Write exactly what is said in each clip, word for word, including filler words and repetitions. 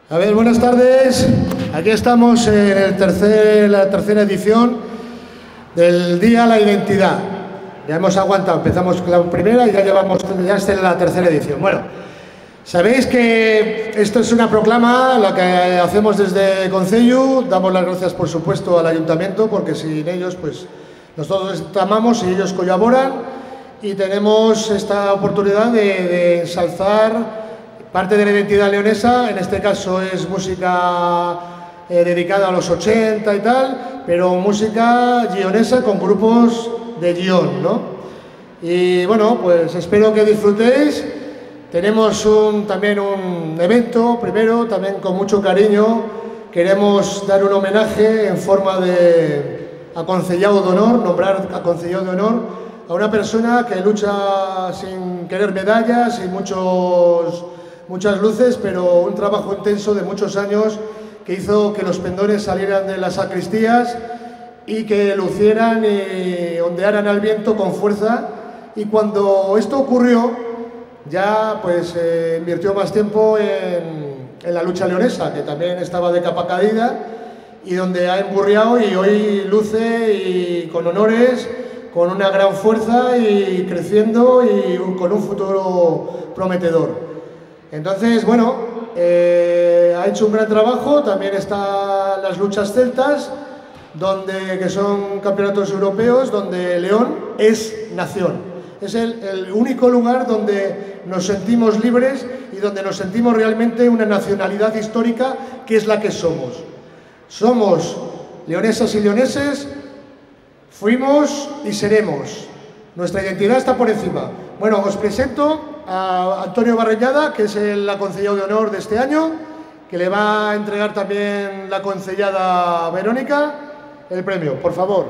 A ver, buenas tardes. Aquí estamos en el tercer, la tercera edición del Día de la Identidad. Ya hemos aguantado, empezamos con la primera y ya llevamos, ya está en la tercera edición. Bueno, sabéis que esto es una proclama, la que hacemos desde Concello. Damos las gracias, por supuesto, al Ayuntamiento, porque sin ellos, pues, nosotros amamos y ellos colaboran. Y tenemos esta oportunidad de, de ensalzar parte de la identidad leonesa. En este caso es música eh, dedicada a los ochenta y tal, pero música gionesa con grupos de Gion, ¿no? Y bueno, pues espero que disfrutéis. Tenemos un, también un evento, primero, también con mucho cariño. Queremos dar un homenaje en forma de aconsellado de honor, nombrar aconsellado de honor a una persona que lucha sin querer medallas y muchos, muchas luces, pero un trabajo intenso de muchos años que hizo que los pendones salieran de las sacristías y que lucieran y ondearan al viento con fuerza. Y cuando esto ocurrió, ya pues eh, invirtió más tiempo en, en la lucha leonesa, que también estaba de capa caída y donde ha emburriado y hoy luce y con honores, con una gran fuerza y creciendo y un, con un futuro prometedor. Entonces, bueno, eh, ha hecho un gran trabajo. También están las luchas celtas, donde, que son campeonatos europeos, donde León es nación. Es el, el único lugar donde nos sentimos libres y donde nos sentimos realmente una nacionalidad histórica, que es la que somos. Somos leonesas y leoneses. Fuimos y seremos. Nuestra identidad está por encima. Bueno, os presento a Antonio Barreñada, que es el aconsellado de honor de este año, que le va a entregar también la aconsellada Verónica el premio. Por favor.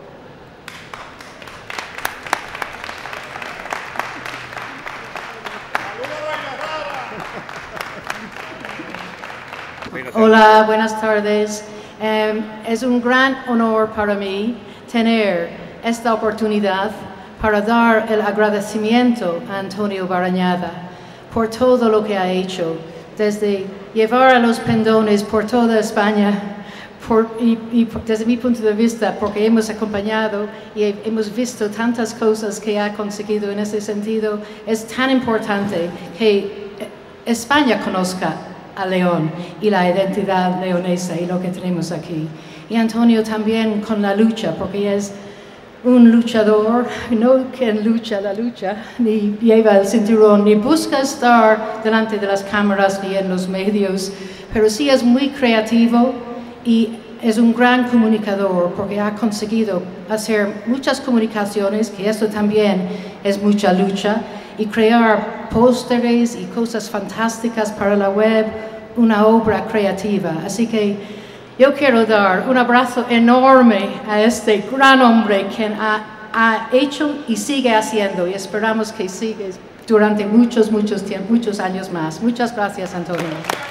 Hola, buenas tardes. Um, es un gran honor para mí tener esta oportunidad para dar el agradecimiento a Antonio Barreñada por todo lo que ha hecho, desde llevar a los pendones por toda España, por, y, y desde mi punto de vista, porque hemos acompañado y hemos visto tantas cosas que ha conseguido en ese sentido. Es tan importante que España conozca a León y la identidad leonesa y lo que tenemos aquí. Y Antonio también con la lucha, porque es un luchador, no quien lucha la lucha, ni lleva el cinturón, ni busca estar delante de las cámaras ni en los medios, pero sí es muy creativo y es un gran comunicador, porque ha conseguido hacer muchas comunicaciones, que eso también es mucha lucha, y crear pósteres y cosas fantásticas para la web, una obra creativa. Así que yo quiero dar un abrazo enorme a este gran hombre que ha, ha hecho y sigue haciendo, y esperamos que siga durante muchos, muchos, tiempos, muchos años más. Muchas gracias, Antonio.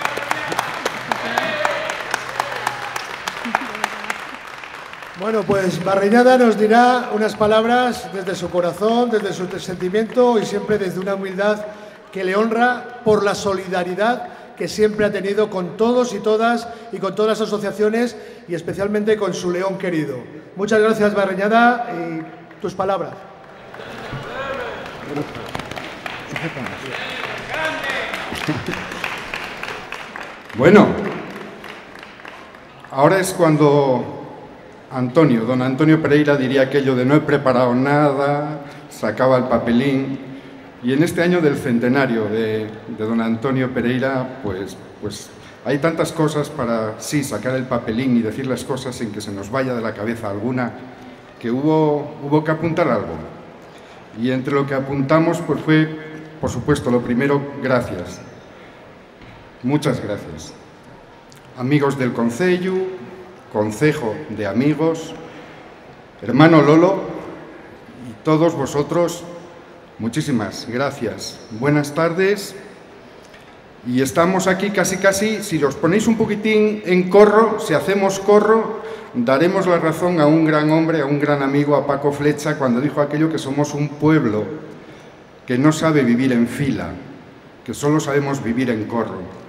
Bueno, pues Barreñada nos dirá unas palabras desde su corazón, desde su sentimiento y siempre desde una humildad que le honra por la solidaridad que siempre ha tenido con todos y todas y con todas las asociaciones y especialmente con su León querido. Muchas gracias, Barreñada, y tus palabras. Bueno, ahora es cuando Antonio, don Antonio Pereira diría aquello de no he preparado nada, sacaba el papelín. Y en este año del centenario de, de don Antonio Pereira, pues, pues hay tantas cosas para, sí, sacar el papelín y decir las cosas sin que se nos vaya de la cabeza alguna, que hubo, hubo que apuntar algo. Y entre lo que apuntamos, pues fue, por supuesto, lo primero, gracias. Muchas gracias. Amigos del Concello, Concejo de Amigos, hermano Lolo y todos vosotros, muchísimas gracias. Buenas tardes. Y estamos aquí casi casi, si los ponéis un poquitín en corro, si hacemos corro, daremos la razón a un gran hombre, a un gran amigo, a Paco Flecha, cuando dijo aquello que somos un pueblo que no sabe vivir en fila, que solo sabemos vivir en corro.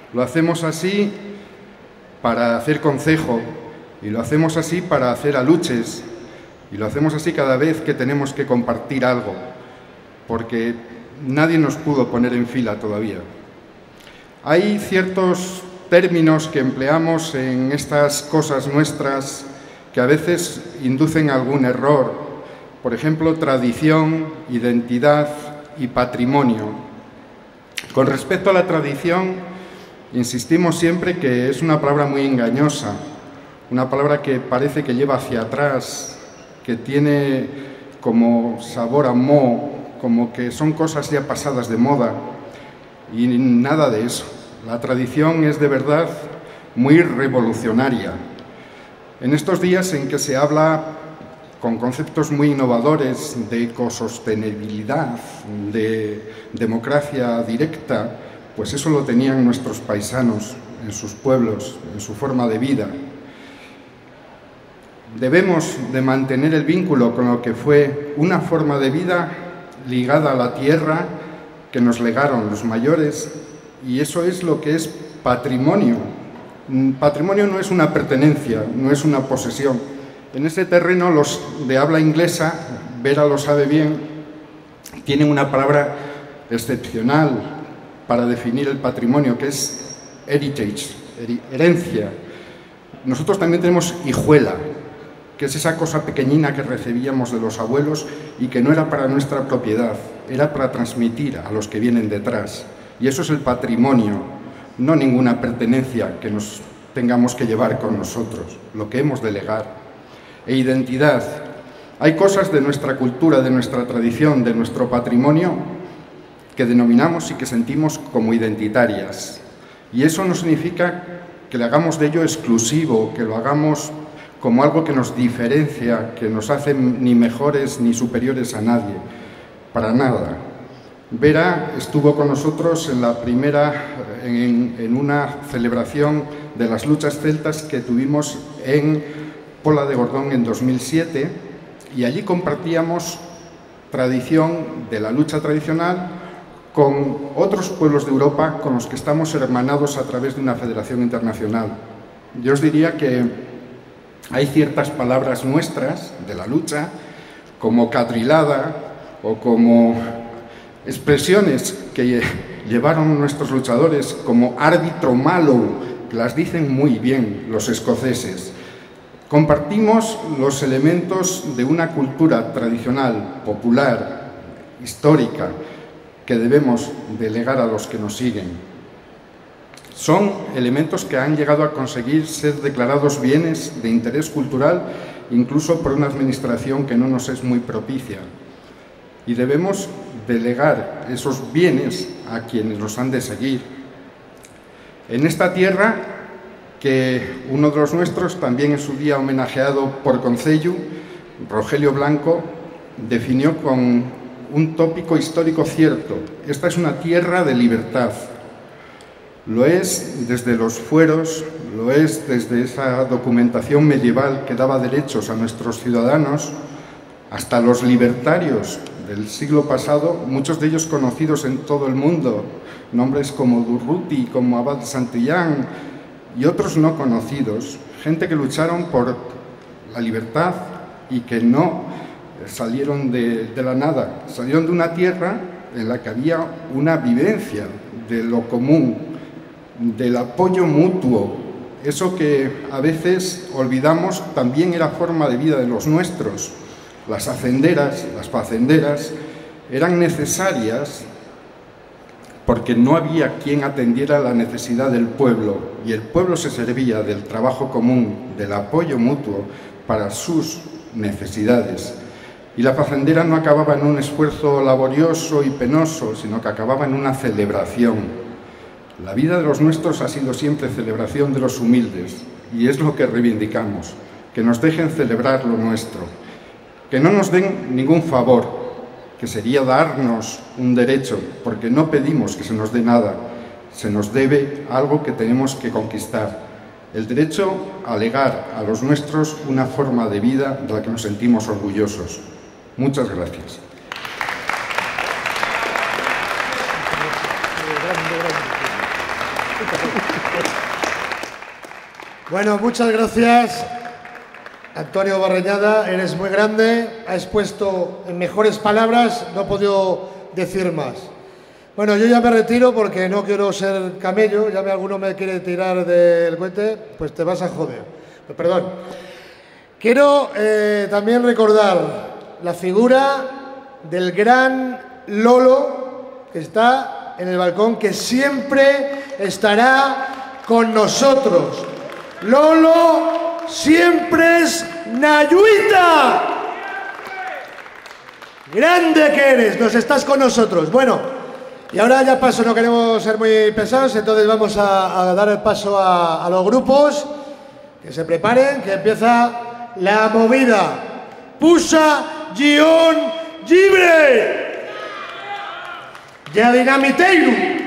Lo hacemos así para hacer concejo, y lo hacemos así para hacer aluches, y lo hacemos así cada vez que tenemos que compartir algo, porque nadie nos pudo poner en fila todavía. Hay ciertos términos que empleamos en estas cosas nuestras que a veces inducen algún error. Por ejemplo, tradición, identidad y patrimonio. Con respecto a la tradición, insistimos siempre que es una palabra muy engañosa, una palabra que parece que lleva hacia atrás, que tiene como sabor a moho, como que son cosas ya pasadas de moda, y nada de eso. La tradición es de verdad muy revolucionaria. En estos días en que se habla con conceptos muy innovadores de ecosostenibilidad, de democracia directa, pues eso lo tenían nuestros paisanos en sus pueblos, en su forma de vida. Debemos de mantener el vínculo con lo que fue una forma de vida ligada a la tierra que nos legaron los mayores, y eso es lo que es patrimonio. Patrimonio no es una pertenencia, no es una posesión. En ese terreno los de habla inglesa, Vera lo sabe bien, tienen una palabra excepcional para definir el patrimonio, que es heritage, herencia. Nosotros también tenemos hijuela, que es esa cosa pequeñina que recibíamos de los abuelos y que no era para nuestra propiedad, era para transmitir a los que vienen detrás. Y eso es el patrimonio, no ninguna pertenencia que nos tengamos que llevar con nosotros, lo que hemos de legar. E identidad. Hay cosas de nuestra cultura, de nuestra tradición, de nuestro patrimonio que denominamos y que sentimos como identitarias. Y eso no significa que le hagamos de ello exclusivo, que lo hagamos como algo que nos diferencia, que nos hace ni mejores ni superiores a nadie. Para nada. Vera estuvo con nosotros en la primera, en, en una celebración de las luchas celtas que tuvimos en Pola de Gordón en dos mil siete, y allí compartíamos tradición de la lucha tradicional con otros pueblos de Europa con los que estamos hermanados a través de una federación internacional. Yo os diría que hay ciertas palabras nuestras de la lucha, como cadrilada o como expresiones que llevaron nuestros luchadores, como árbitro malo, que las dicen muy bien los escoceses. Compartimos los elementos de una cultura tradicional, popular, histórica, que debemos delegar a los que nos siguen. Son elementos que han llegado a conseguir ser declarados bienes de interés cultural, incluso por una administración que no nos es muy propicia. Y debemos delegar esos bienes a quienes los han de seguir. En esta tierra, que uno de los nuestros, también en su día homenajeado por Concello, Rogelio Blanco, definió con un tópico histórico cierto: esta es una tierra de libertad. Lo es desde los fueros, lo es desde esa documentación medieval que daba derechos a nuestros ciudadanos, hasta los libertarios del siglo pasado, muchos de ellos conocidos en todo el mundo, nombres como Durruti, como Abad Santillán y otros no conocidos, gente que lucharon por la libertad y que no salieron de, de la nada, salieron de una tierra en la que había una vivencia de lo común, del apoyo mutuo. Eso que a veces olvidamos también era forma de vida de los nuestros. Las hacenderas, las facenderas, eran necesarias porque no había quien atendiera la necesidad del pueblo, y el pueblo se servía del trabajo común, del apoyo mutuo para sus necesidades. Y la facendera no acababa en un esfuerzo laborioso y penoso, sino que acababa en una celebración. La vida de los nuestros ha sido siempre celebración de los humildes, y es lo que reivindicamos, que nos dejen celebrar lo nuestro, que no nos den ningún favor, que sería darnos un derecho, porque no pedimos que se nos dé nada, se nos debe algo que tenemos que conquistar, el derecho a legar a los nuestros una forma de vida de la que nos sentimos orgullosos. Muchas gracias. Gracias. Bueno, muchas gracias, Antonio Barreñada, eres muy grande, has puesto en mejores palabras, no he podido decir más. Bueno, yo ya me retiro porque no quiero ser camello, ya me alguno me quiere tirar del cohete, pues te vas a joder. Perdón. Quiero eh, también recordar la figura del gran Lolo, que está en el balcón, que siempre estará con nosotros. Lolo siempre es Nayuita. Grande que eres, nos estás con nosotros. Bueno, y ahora ya paso, no queremos ser muy pesados, entonces vamos a, a dar el paso a, a los grupos. Que se preparen, que empieza la movida. Pusa Gion Libre. Ya Dinamiteiro.